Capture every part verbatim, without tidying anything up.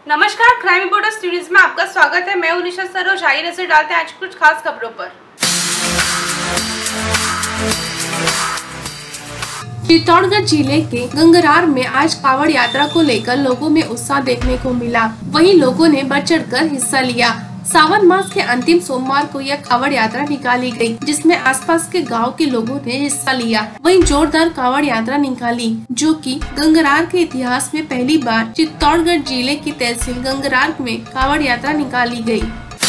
नमस्कार, crime reporter series में आपका स्वागत है। मैं उनिशा सरोज। आइए नजर डालते हैं आज कुछ खास खबरों पर। चित्तौड़गढ़ जिले के गंगरार में आज कावड़ यात्रा को लेकर लोगों में उत्साह देखने को मिला। वहीं लोगों ने बढ़ चढ़ कर हिस्सा लिया। सावन मास के अंतिम सोमवार को यह कावड़ यात्रा निकाली गई, जिसमें आसपास के गांव के लोगों ने हिस्सा लिया। वहीं जोरदार कावड़ यात्रा निकाली, जो कि गंगरार के इतिहास में पहली बार चित्तौड़गढ़ जिले की तहसील गंगरार में कावड़ यात्रा निकाली गई।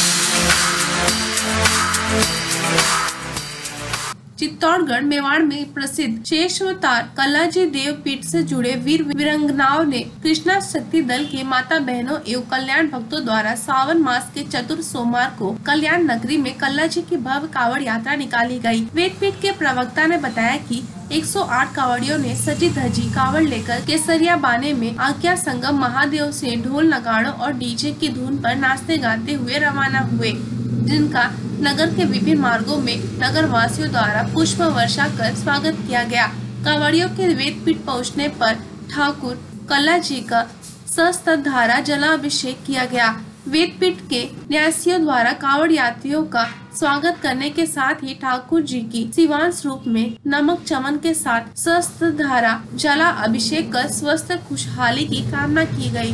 चित्तौड़गढ़ मेवाड़ में प्रसिद्ध शेषावतार कलाजी देव पीठ से जुड़े वीर वीरांगनाओं ने कृष्णा शक्ति दल के माता बहनों एवं कल्याण भक्तों द्वारा सावन मास के चतुर्थ सोमवार को कल्याण नगरी में कलाजी की भव्य कावड़ यात्रा निकाली गई। वेद पीठ के प्रवक्ता ने बताया कि एक सौ आठ कावड़ियों ने सजी धजी कावड़ लेकर केसरिया बाने में आज्ञा संगम महादेव से ढोल नगाड़ों और डीजे की धुन पर नाचते गाते हुए रवाना हुए, जिनका नगर के विभिन्न मार्गों में नगर वासियों द्वारा पुष्प वर्षा कर स्वागत किया गया। कावड़ियों के वेद पीठ पहुँचने पर ठाकुर कलाजी का सहस्त्रधारा जलाभिषेक किया गया। वेद पीठ के न्यासियों द्वारा कावड़ यात्रियों का स्वागत करने के साथ ही ठाकुर जी की शिवांश रूप में नमक चमन के साथ सहस्त्रधारा जला अभिषेक कर स्वस्थ खुशहाली की कामना की गई।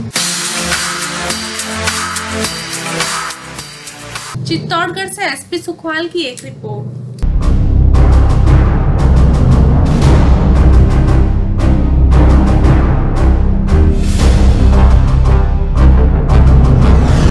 चित्तौड़गढ़ से एसपी सुखवाल की एक रिपोर्ट।